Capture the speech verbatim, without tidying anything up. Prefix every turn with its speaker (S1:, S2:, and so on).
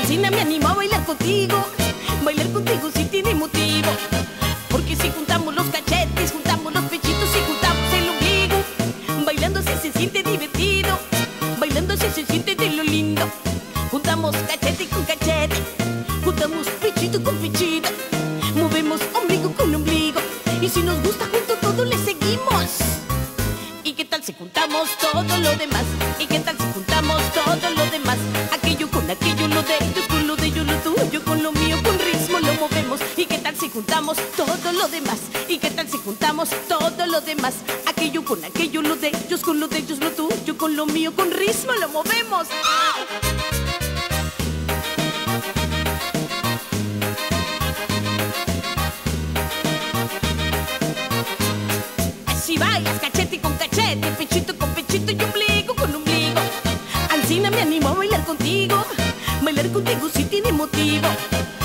S1: Alcina me animo a bailar contigo. Bailar contigo sí tiene motivo. Porque si juntamos los cachetes, juntamos los pechitos y juntamos el ombligo, bailando así se siente divertido. Bailando así se siente de lo lindo. Juntamos cachete con cachete, juntamos pechito con pechito, movemos ombligo con ombligo. Y si nos gusta junto todo le seguimos. ¿Y qué tal si juntamos todo lo demás? ¿Y qué tal si juntamos todo lo demás? Aquello con aquello, lo de ellos con lo de ellos, lo tuyo con lo mío, con ritmo lo movemos. ¿Y qué tal si juntamos todo lo demás? ¿Y qué tal si juntamos todo lo demás? Aquello con aquello, lo de ellos con lo de ellos, lo tuyo con lo mío, con ritmo lo movemos. Si bailas cachete con cachete, pechito con pechito y ombligo con ombligo, Alcina me animo a bailar contigo. Bailar contigo sí tiene motivo.